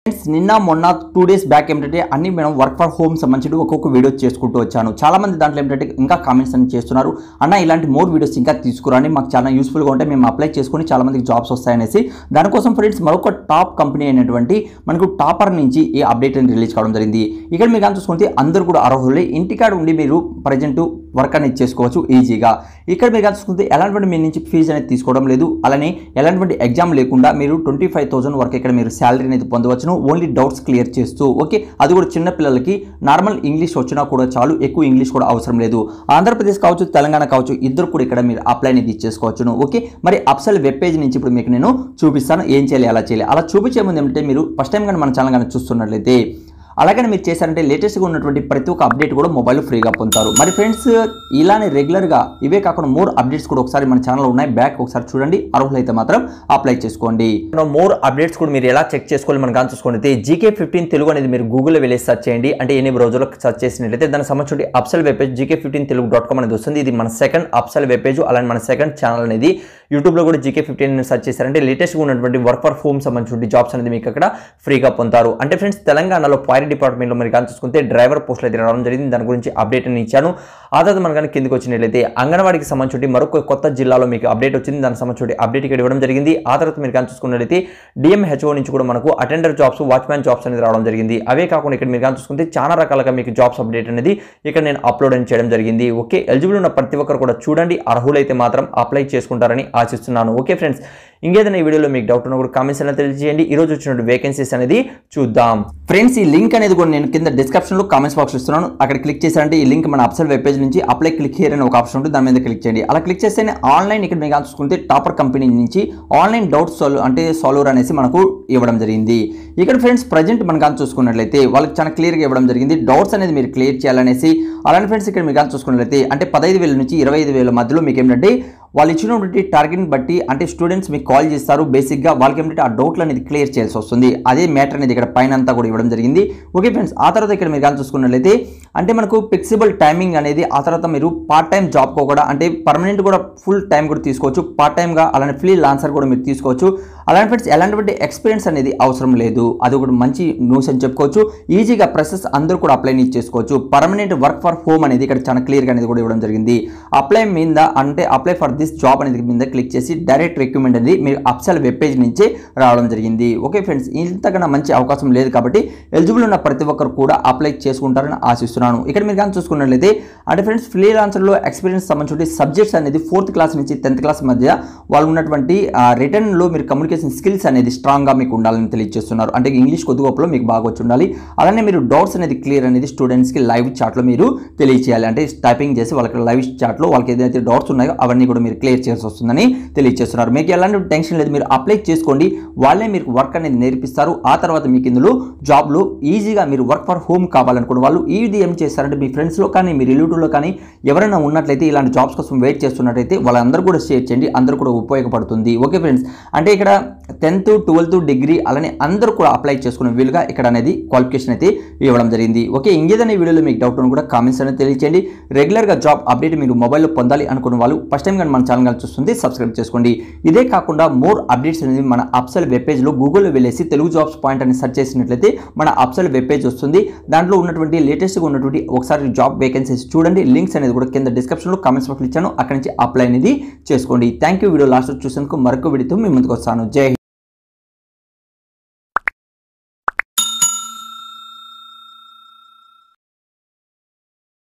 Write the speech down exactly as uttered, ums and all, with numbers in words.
నిన్న మొన్న two days back ఏంటంటే అన్ని మనం వర్క్ ఫర్ హోమ్ సంబంధించి ఒక్కొక్క వీడియో చేసుకుంటూ వచ్చాను. చాలా మంది దాంట్లో ఏంటంటే ఇంకా కామెంట్స్ అని చేస్తున్నారు, అన్న ఇలాంటి మోర్ వీడియోస్ ఇంకా తీసుకురాని, మాకు చాలా యూస్ఫుల్గా ఉంటే మేము అప్లై చేసుకుని చాలా మందికి జాబ్స్ వస్తాయనేసి. దానికోసం ఫ్రెండ్స్ మరొక టాప్ కంపెనీ అయినటువంటి మనకు టాపర్ నుంచి ఈ అప్డేట్ అని రిలీజ్ కావడం జరిగింది. ఇక్కడ మీరు కానీ చూసుకుంటే అందరూ కూడా అర్హులే, ఇంటికాడ ఉండి మీరు ప్రజెంట్ వర్క్ అనేది చేసుకోవచ్చు ఈజీగా. ఇక్కడ మీరు కానీ చూసుకుంటే ఎలాంటి మీ నుంచి ఫీజు అనేది తీసుకోవడం లేదు, అలానే ఎలాంటి ఎగ్జామ్ లేకుండా మీరు ట్వంటీ ఫైవ్ థౌసండ్ వరకు ఇక్కడ మీరు శాలరీ అనేది పొందవచ్చును, ఓన్లీ డౌట్స్ క్లియర్ చేస్తూ. ఓకే, అది కూడా చిన్న పిల్లలకి నార్మల్ ఇంగ్లీష్ వచ్చినా కూడా చాలు, ఎక్కువ ఇంగ్లీష్ కూడా అవసరం లేదు. ఆంధ్రప్రదేశ్ కావచ్చు, తెలంగాణ కావచ్చు, ఇద్దరు కూడా ఇక్కడ మీరు అప్లై అనేది చేసుకోవచ్చును. ఓకే, మరి అప్సెల్ వెబ్ పేజ్ నుంచి ఇప్పుడు మీకు నేను చూపిస్తాను ఏం చేయాలి, ఎలా చేయాలి. అలా చూపించే ముందు ఏమంటే మీరు ఫస్ట్ టైం కానీ మన ఛానల్ కానీ చూస్తున్నట్లయితే అలాగే మీరు చేశారంటే లేటెస్ట్గా ఉన్నటువంటి ప్రతి ఒక్క అప్డేట్ కూడా మొబైల్ ఫ్రీగా పొందుతారు. మరి ఫ్రెండ్స్ ఇలానే రెగ్యులర్గా ఇవే కాకుండా మోర్ అప్డేట్స్ కూడా ఒకసారి మన ఛానల్లో ఉన్నాయి, బ్యాక్ ఒకసారి చూడండి, అర్హులైతే మాత్రం అప్లై చేసుకోండి. మోర్ అప్డేట్స్ కూడా మీరు ఎలా చెక్ చేసుకోవాలి మనం కానీ చూసుకుంటే జీకే ఫిఫ్టీన్ తెలుగు అనేది మీరు గూగుల్లో వెళ్ళి సర్చ్ చేయండి. అంటే ఎన్ని రోజుల్లో సర్చ్ చేసినట్లయితే దానికి సంబంధించి upsell web page GK fifteen Telugu dot com అనేది వస్తుంది. ఇది మన సెకండ్ అప్సెల్ వెబ్ పేజ్, అలానే మన సెకండ్ ఛానల్ అనేది. యూట్యూబ్లో కూడా జీకే ఫిఫ్టీన్ సర్చ్ చేశారంటే లేటెస్ట్గా ఉన్నటువంటి వర్క్ ఫర్ హోమ్ సంబంధించిన జాబ్స్ అనేది మీకు అక్కడ ఫ్రీగా పొందుతారు. అంటే ఫ్రెండ్స్ తెలంగాణలో ఫైర్ డిపార్ట్మెంట్లో మరి కానీ చూసుకుంటే డ్రైవర్ పోస్టులు అయితే రావడం జరిగింది, దాని గురించి అప్డేట్ అని ఇచ్చాను. ఆ తర్వాత మన కానీ కిందకి వచ్చినట్లయితే అంగన్వాడికి సంబంధించి మరొక కొత్త జిల్లాలో మీకు అప్డేట్ వచ్చింది, దానికి సంబంధించి అప్డేట్ ఇక్కడ ఇవ్వడం జరిగింది. ఆ తర్వాత మీరు కానీ చూసుకున్నట్లయితే డిఎంహెచ్ఓ నుంచి కూడా మనకు అటెండర్ జాబ్స్, వాచ్మ్యాన్ జాబ్స్ అనేది రావడం జరిగింది. అవే కాకుండా ఇక్కడ మీరు కానీ చూసుకుంటే చాలా రకాలుగా మీకు జాబ్స్ అప్డేట్ అనేది ఇక్కడ నేను అప్లోడ్ అని చేయడం జరిగింది. ఓకే, ఎలిజిబుల్ ఉన్న ప్రతి ఒక్కరు కూడా చూడండి, అర్హులైతే మాత్రం అప్లై చేసుకుంటారని ఆశిస్తున్నాను. ఓకే ఫ్రెండ్స్, ఇంకేదైనా ఈ వీడియోలో మీకు డౌట్ ఉన్నా కూడా కామెంట్స్ అనేది తెలియజేయండి. ఈ రోజు వచ్చిన వేకెన్సీస్ అనేది చూద్దాం. ఫ్రెండ్స్ ఈ లింక్ అనేది కూడా నేను కింద డిస్క్రిప్షన్ లో కామెంట్స్ బాక్స్ ఇస్తున్నాను, అక్కడ క్లిక్ చేశారంటే ఈ లింక్ మన అప్సెల్ వెబ్ పేజ్ నుంచి అప్లై క్లిక్ హియర్ అనే ఒక ఆప్షన్ ఉంటుంది, దాని మీద క్లిక్ చేయండి. అలా క్లిక్ చేస్తేనే ఆన్లైన్ ఇక్కడ మీకు చూసుకుంటే టాపర్ కంపెనీ నుంచి ఆన్లైన్ డౌట్స్ సాల్వ్ అంటే సాల్వర్ అనేసి మనకు ఇవ్వడం జరిగింది. ఇక్కడ ఫ్రెండ్స్ ప్రజెంట్ మనం కానీ చూసుకున్నట్లయితే వాళ్ళకి చాలా క్లియర్గా ఇవ్వడం జరిగింది, డౌట్స్ అనేది మీరు క్లియర్ చేయాలనేసి. అలానే ఫ్రెండ్స్ ఇక్కడ మీరు కానీ చూసుకున్నట్లయితే అంటే పదహైదు వేల నుంచి ఇరవై ఐదు వేల మధ్యలో మీకు ఏంటంటే వాళ్ళు ఇచ్చినటువంటి టార్గెట్ని బట్టి అంటే స్టూడెంట్స్ మీకు కాల్ చేస్తారు, బేసిక్గా వాళ్ళకి ఏంటంటే ఆ డౌట్లు అనేది క్లియర్ చేయాల్సి వస్తుంది. అదే మ్యాటర్ అనేది ఇక్కడ పైన అంతా కూడా ఇవ్వడం జరిగింది. ఓకే ఫ్రెండ్స్, ఆ తర్వాత ఇక్కడ మీరు కానీ చూసుకున్నట్లయితే అంటే మనకు ఫ్లెక్సిబుల్ టైమింగ్ అనేది, ఆ తర్వాత మీరు పార్ట్ టైం జాబ్ కూడా అంటే పర్మనెంట్ కూడా ఫుల్ టైం కూడా తీసుకోవచ్చు, పార్ట్ టైంగా అలానే ఫ్రీ లాన్సర్ కూడా మీరు తీసుకోవచ్చు. అలానే ఫ్రెండ్స్ ఎలాంటి ఎక్స్పీరియన్స్ అనేది అవసరం లేదు, అది ఒకటి మంచి న్యూస్ అని చెప్పుకోవచ్చు. ఈజీగా ప్రాసెస్ అందరూ కూడా అప్లై చేసుకోవచ్చు. పర్మనెంట్ వర్క్ ఫర్ హోమ్ అనేది ఇక్కడ చాలా క్లియర్గా అనేది కూడా ఇవ్వడం జరిగింది. అప్లై మీద అంటే అప్లై ఫర్ దిస్ జాబ్ అనేది మీద క్లిక్ చేసి డైరెక్ట్ రిక్రూట్మెంట్ అనేది మీరు అప్సెల్ వెబ్ పేజ్ నుంచే రావడం జరిగింది. ఓకే ఫ్రెండ్స్, ఇంతకన్నా మంచి అవకాశం లేదు కాబట్టి ఎలిజిబుల్ ఉన్న ప్రతి ఒక్కరు కూడా అప్లై చేసుకుంటారని ఆశిస్తున్నాను. ఇక్కడ మీరు కానీ చూసుకున్నట్లయితే అంటే ఫ్రెండ్స్ ఫ్రీ లాన్సర్లో ఎక్స్పీరియన్స్ సంబంధించి సబ్జెక్ట్స్ అనేది ఫోర్త్ క్లాస్ నుంచి టెన్త్ క్లాస్ మధ్య వాళ్ళు ఉన్నటువంటి రిటర్న్లో మీరు కమ్యూనికేషన్ స్కిల్స్ అనేది స్ట్రాంగ్గా మీకు ఉండాలని తెలియజేస్తున్నారు. అంటే ఇంగ్లీష్ కొద్ది గొప్పలో మీకు బాగా వచ్చి ఉండాలి. అలానే మీరు డౌట్స్ అనేది క్లియర్ అనేది స్టూడెంట్స్కి లైవ్ చాట్లో మీరు తెలియచేయాలి. అంటే టైపింగ్ చేసి వాళ్ళకి లైవ్ చాట్లో వాళ్ళకి ఏదైతే డౌట్స్ ఉన్నాయో అవన్నీ కూడా మీరు క్లియర్ చేయాల్సి వస్తుందని తెలియజేస్తున్నారు. మీకు ఎలాంటి టెన్షన్ లేదు, మీరు అప్లై చేసుకోండి, వాళ్ళే మీకు వర్క్ అనేది నేర్పిస్తారు. ఆ తర్వాత మీకు ఇందులో జాబ్లో ఈజీగా మీరు వర్క్ ఫర్ హోమ్ కావాలనుకున్న వాళ్ళు ఇది ఏం చేస్తారంటే మీ ఫ్రెండ్స్లో కానీ మీ రిలేటివ్లో కానీ ఎవరైనా ఉన్నట్లయితే ఇలాంటి జాబ్స్ కోసం వెయిట్ చేస్తున్నట్టయితే వాళ్ళందరూ కూడా షేర్ చేయండి, అందరూ కూడా ఉపయోగపడుతుంది. ఓకే ఫ్రెండ్స్, అంటే ఇక్కడ టెన్త్ ట్వెల్త్ డిగ్రీ అలానే అందరూ కూడా అప్లై చేసుకునే వీలుగా ఇక్కడ అనేది క్వాలిఫికేషన్ అయితే ఇవ్వడం జరిగింది. ఓకే, ఇంకేదైనా వీడియోలో మీకు డౌట్ కూడా కామెంట్స్ అనేది తెలియచేయండి. రెగ్యులర్గా జాబ్ అప్డేట్ మీరు మొబైల్లో పొందాలి అనుకున్న వాళ్ళు ఫస్ట్ టైం కానీ మన ఛానల్ చూస్తుంది సబ్స్క్రైబ్ చేసుకోండి. ఇదే కాకుండా మోర్ అప్డేట్స్ అనేది మన అప్సెల్ వెబ్ పేజ్లో గూగుల్లో వెళ్ళేసి తెలుగు జాబ్స్ పాయింట్ అని సెర్చ్ చేసినట్లయితే మన అప్సెల్ వెబ్ పేజ్ వస్తుంది. దాంట్లో ఉన్నటువంటి లేటెస్ట్గా ఉన్నటువంటి ఒకసారి జాబ్ వేకెన్సీస్ చూడండి, లింక్స్ అనేది కూడా కింద డిస్క్రిప్షన్లో కామెంట్స్ బాక్స్లో ఇచ్చాను, అక్కడి నుంచి అప్లై అనేది చేసుకోండి. Thank you. వీడియో లాస్ట్ చూసేందుకు మరొక వీడియోతో మీ ముందుకు వస్తాను. జై